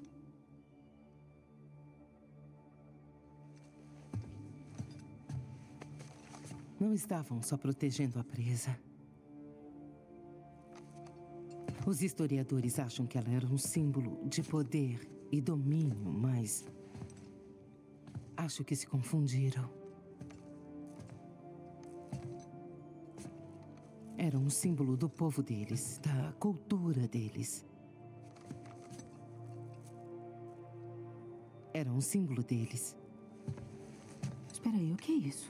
Não estavam só protegendo a presa. Os historiadores acham que ela era um símbolo de poder e domínio, mas acho que se confundiram. Era um símbolo do povo deles, da cultura deles. Era um símbolo deles. Espera aí, o que é isso?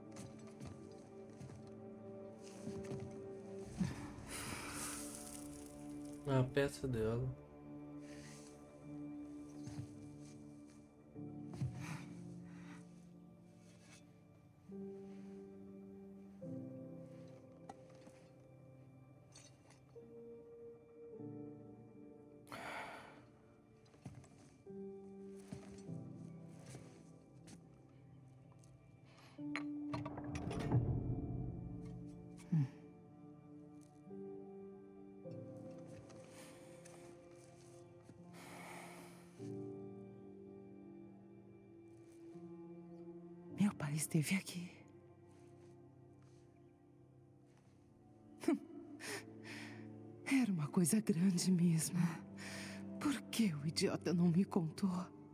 A peça dela. Meu pai esteve aqui. Era uma coisa grande mesmo. Por que o idiota não me contou?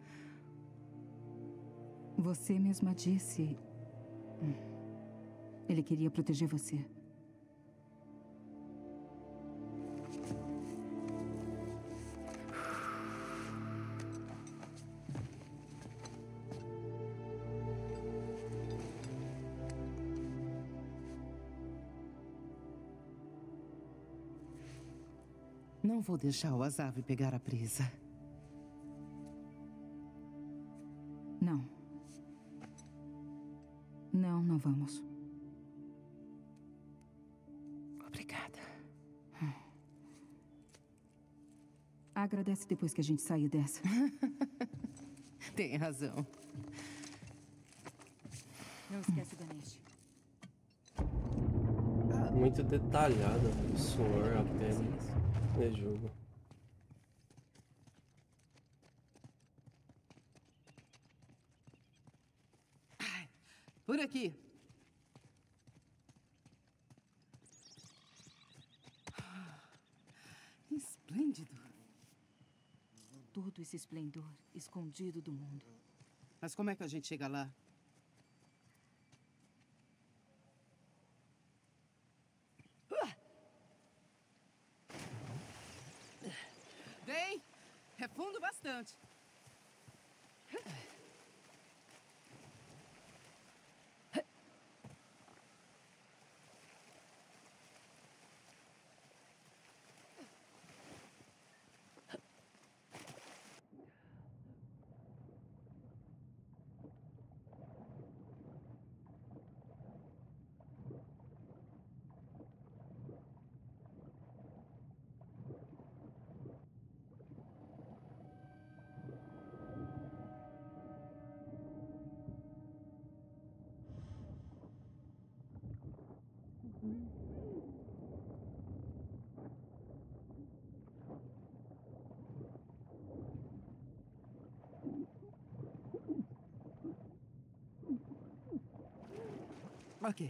Você mesma disse. Ele queria proteger você. Não vou deixar o Azav pegar a presa. Não. Não, não vamos. Obrigada. Agradece depois que a gente sair dessa. Tem razão. Não esquece o Ganesh. Muito detalhada, o suor, a pele. É jogo. Por aqui. Esplêndido. Todo esse esplendor escondido do mundo. Mas como é que a gente chega lá? Bem, é fundo bastante. Ok.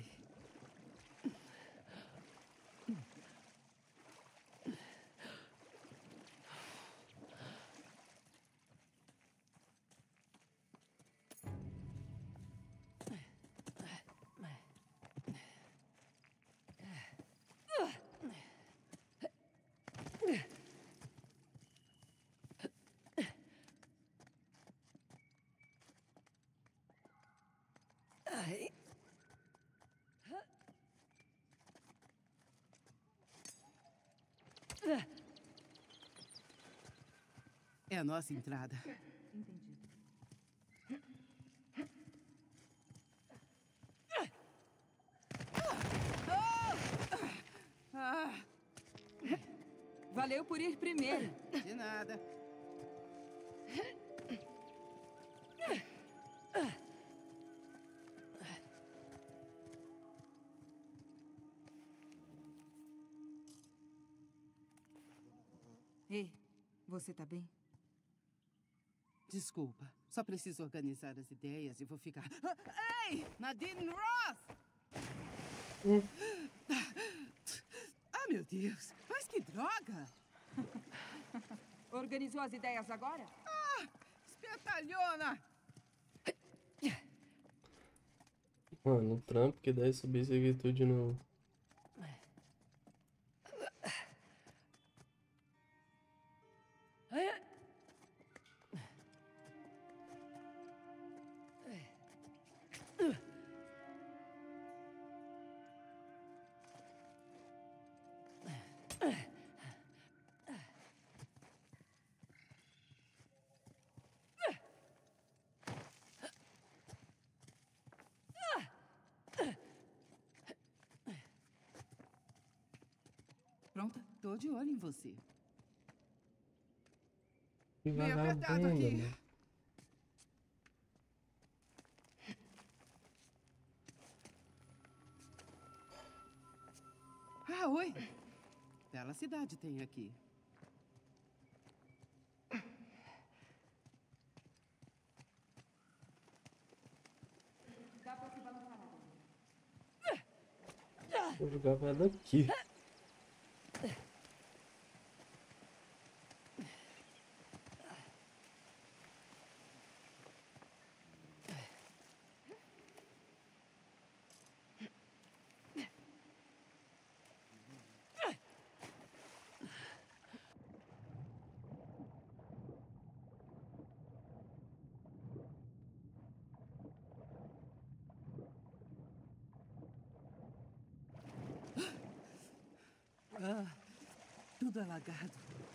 É a nossa entrada. Entendido. Valeu por ir primeiro. De nada. Ei, você tá bem? Desculpa. Só preciso organizar as ideias e vou ficar... Ei! Nadine Roth! Hum. Ah, meu Deus. Mas Que droga! Organizou as ideias agora? Ah, espertalhona! Mano, o Trump que dá subir isso aqui tudo de novo. Pronta? Tô de olho em você. Que Meio apertado vagabunda, aqui. mano. Ah, oi. Bela cidade tem aqui. Dá pra se balançar agora. Vou jogar vai daqui. Ah, tudo alagado.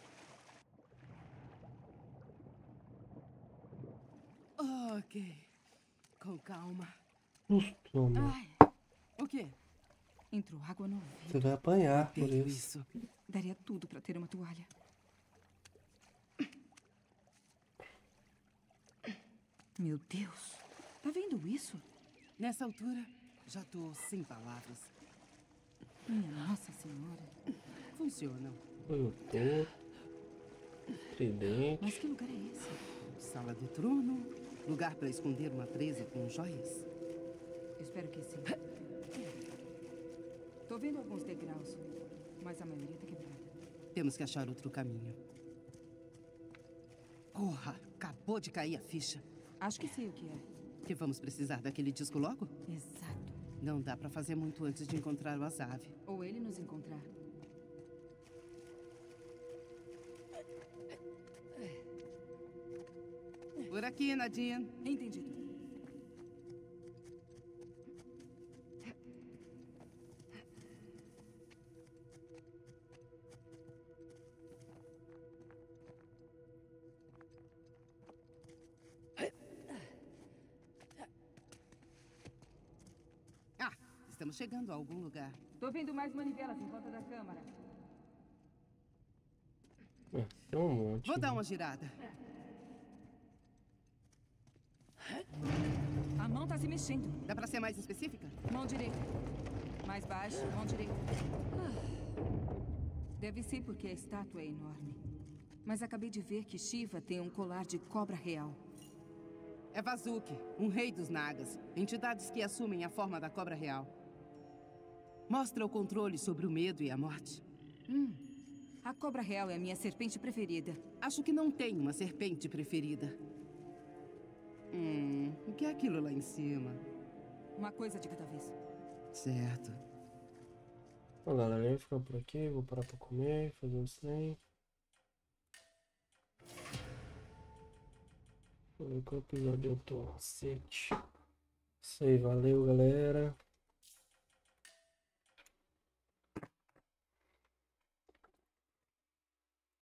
Ok. Com calma. Susto, mano. Ai. O quê? Entrou água no ouvido. Você vai apanhar por Odeio isso. isso. Daria tudo pra ter uma toalha. Meu Deus. Tá vendo isso? Nessa altura, já tô sem palavras. Minha Nossa Senhora. Funcionam. Eu tô. Tridente. Mas que lugar é esse? Sala de trono. Lugar pra esconder uma presa com joias. Espero que sim. Tô vendo alguns degraus, mas a maioria tá quebrada. Temos que achar outro caminho. Porra, acabou de cair a ficha. Acho que sei o que é. Que vamos precisar daquele disco logo? Exato. Não dá pra fazer muito antes de encontrar o Azav. Ou ele nos encontrar. Por aqui, Nadine. Entendido. Ah, estamos chegando a algum lugar. Tô vendo mais manivelas em volta da câmara. É, tem um monte. Vou dar uma girada. A mão tá se mexendo. Dá pra ser mais específica? Mão direita. Mais baixo, mão direita. Ah. Deve ser porque a estátua é enorme. Mas acabei de ver que Shiva tem um colar de cobra real. É Vasuki, um rei dos Nagas. Entidades que assumem a forma da cobra real. Mostra o controle sobre o medo e a morte. Hum. A cobra real é a minha serpente preferida. Acho que não tem uma serpente preferida. Hum, o que é aquilo lá em cima? Uma coisa de cada vez. Certo. Bom, galera, eu vou ficar por aqui. Vou parar pra comer, fazer um trem. Vou ver qual episódio eu tô. Sete. Isso aí, valeu, galera.